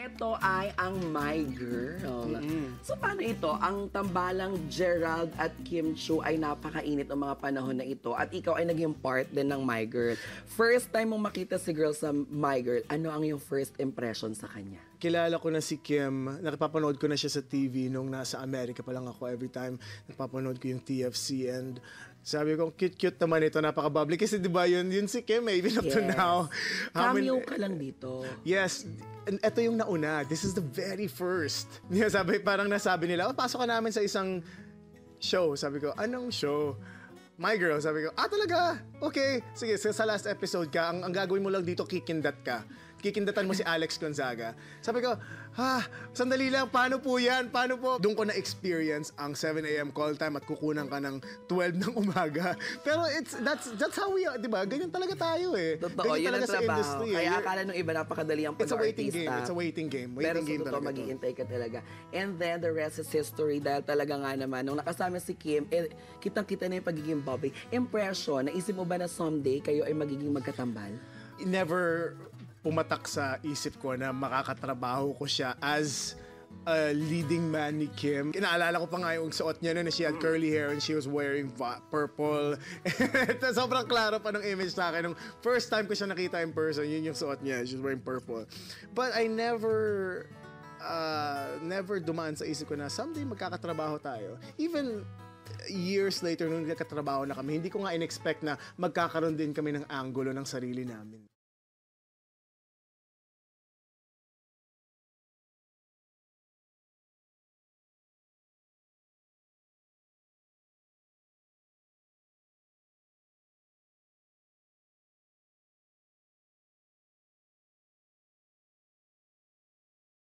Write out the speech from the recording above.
Ito ay ang My Girl. So paano ito? Ang tambalang Gerald at Kim Chiu ay napakainit ang mga panahon na ito at ikaw ay naging part din ng My Girl. First time mong makita si girl sa My Girl, ano ang iyong first impression sa kanya? Kilala ko na si Kim, nakapapanood ko na siya sa TV nung nasa Amerika pa lang ako. Every time napapanood ko yung TFC and sabi ko, cute naman ito, napaka-bubbly. Kasi diba yun si Kim even up to now. Cameo ka lang dito. Yes, and ito yung nauna. This is the very first. Parang nasabi nila, pasok ka namin sa isang show. Sabi ko, anong show? My Girl. Sabi ko, talaga? Okay. Sige, sa last episode ka, ang gagawin mo lang dito, kikindat ka. Kikindatan mo si Alex Gonzaga. Sabi ko, sandali lang, paano po yan? Paano po? Doon ko na-experience ang 7 a.m. call time at kukunan ka ng 12 ng umaga. Pero that's how we are, di ba? Ganyan talaga tayo eh. Totoo, yun ang trabaho. Kaya akala nung iba napakadali ang pag-artista. It's a waiting game. Pero sa totoo, mag-iintay ka talaga. And then, the rest is history dahil talaga nga naman, nung nakasama si Kim, kitang-kita na yung pagiging Bobby. Impression, naisip mo ba na someday kayo ay magiging magkatambal? Never pumatak sa isip ko na makakatrabaho ko siya as a leading man ni Kim. Inaalala ko pa nga yung suot niya na she had curly hair and she was wearing purple. Sobrang klaro pa ng image sa akin. Nung first time ko siya nakita in person, yun yung suot niya. She was wearing purple. But I never dumaan sa isip ko na someday magkakatrabaho tayo. Even years later, nung nagkatrabaho na kami, hindi ko nga in-expect na magkakaroon din kami ng angulo ng sarili namin.